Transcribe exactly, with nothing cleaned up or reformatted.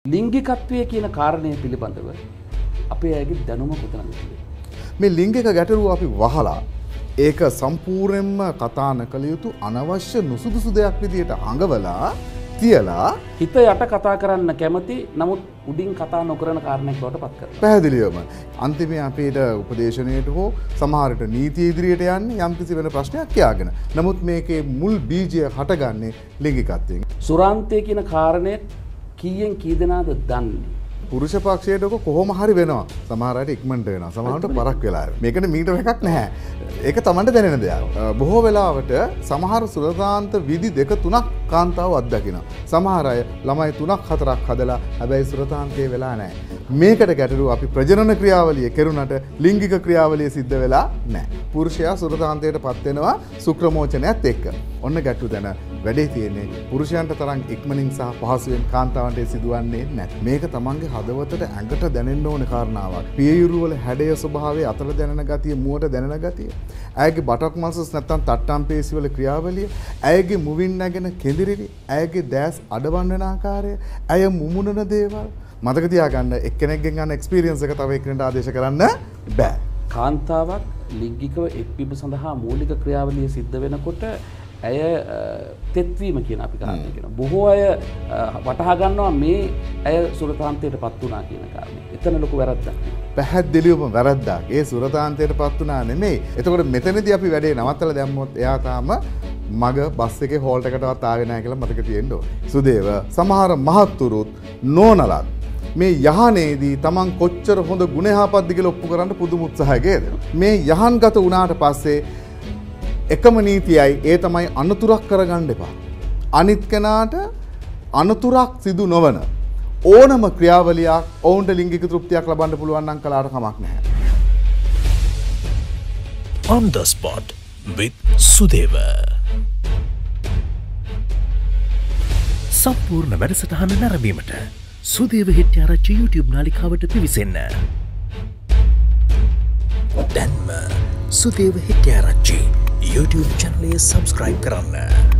ලිංගිකත්වය කියන කාරණය පිළිබඳව අපේ අයගේ දැනුම කොතනද තියෙන්නේ? මේ ලිංගික ගැටලුව අපි වහලා ඒක සම්පූර්ණයෙන්ම කතා නොකළ යුතු අනවශ්‍ය නුසුදුසු දෙයක් විදියට අඟවලා තියලා හිත යට කතා කරන්න කැමති නමුත් උඩින් කතා නොකරන කාරණයක් බවට පත් කරනවා. පැහැදිලිවම අන්තිමේ අපේට උපදේශනයට හෝ සමහරට නීතිය ඉදිරියට යන්නේ යම්කිසි වෙන ප්‍රශ්නයක් කියාගෙන. නමුත් මේකේ මුල් බීජය හටගන්නේ ලිංගිකත්වයෙන්. සුරාන්තය කියන කාරණය කීයෙන් කී දෙනාද දන්නේ? පුරුෂ පක්ෂයට කොහොම හරි වෙනවා. සමහර අයට ඉක්මනට වෙනවා. සමහරට පරක් වෙලා. මේකට මීටර එකක් නැහැ. ඒක Tamanට දැනෙන දෙයක්. බොහෝ වෙලාවට සමහර සුරතාන්ත විදි දෙක තුනක් කාන්තාව අත්දකිනවා. සමහර අය ළමයි තුනක් හතරක් හදලා හැබැයි සුරතාන්තයේ වෙලා නැහැ. මේකට ගැටලුව අපි ප්‍රජනන ක්‍රියාවලිය කෙරුණට ලිංගික ක්‍රියාවලිය සිද්ධ වෙලා නැහැ. පුරුෂයා සුරතාන්තයට පත් වෙනවා සුක්‍රමෝචනයත් එක්ක. ඔන්න ගැටලුව දැන වැඩේ තියෙන්නේ පුරුෂයන්ට තරම් ඉක්මනින් සහ පහසුවෙන් කාන්තාවන්ට සිදුවන්නේ නැහැ. මේක තමන්ගේ හදවතට ඇඟට දැනෙන්න ඕන කාරණාවක්. පියයුරු වල හැඩය ස්වභාවය අතල දැනෙන ගතිය, මුවට දැනෙන ගතිය. ඇයගේ බටක් මල්සස් නැත්තම් තට්ටම් පේශි වල ක්‍රියාවලිය, ඇයගේ මුවින් නැගෙන කෙඳිරිලි, ඇයගේ දැස් අඩවන් වෙන ආකාරය, ඇය මුමුණන දේවල් මතක තියාගන්න. එක්කෙනෙක්ගෙන් ගන්න එක්ස්පීරියන්ස් එක තව එක්කෙනෙක්ට ආදේශ කරන්න බෑ. කාන්තාවක් ලිංගිකව එක්වීම සඳහා මූලික ක්‍රියාවලිය සිද්ධ වෙනකොට ඇය තෙත්වීම කියන අපි කාරණය කියනවා. බොහෝ අය වටහා ගන්නවා මේ ඇය සුරතාන්තයට පත් වුණා කියන කාරණේ. එතන ලොකු වැරද්දක්. පැහැදිලිවම වැරද්දක්. ඒ සුරතාන්තයට පත් වුණා නෙමෙයි. එතකොට මෙතනදී අපි වැඩේ නවත්තලා දැම්මොත් එයා තාම මග බස් එකේ හෝල්ට් එකටවත් ආවේ නැහැ කියලා මතක තියෙන්න ඕනේ. සුදේව සමහර මහත්තුරුත් නෝනලත් මේ යහනේදී Taman කොච්චර හොඳ ගුණ යහපත්ද කියලා ඔප්පු කරන්න පුදුම උත්සාහයක යෙදෙනවා. මේ යහන්ගත වුණාට පස්සේ එකම නීතියයි ඒ තමයි අනතුරක් කරගන්න එපා. අනිත් කෙනාට අනතුරක් සිදු නොවන ඕනම ක්‍රියාවලියක් ඔවුන්ට ලිංගික තෘප්තියක් ලබන්න පුළුවන් නම් කලාට කමක් නැහැ. On the spot with Sudewa. සම්පූර්ණ වැඩසටහන නැරඹීමට Sudewa Hettiarachchi YouTube නාලිකාවට පිවිසෙන්න. දැන්ම Sudewa Hettiarachchi YouTube channel subscribe කරන්න.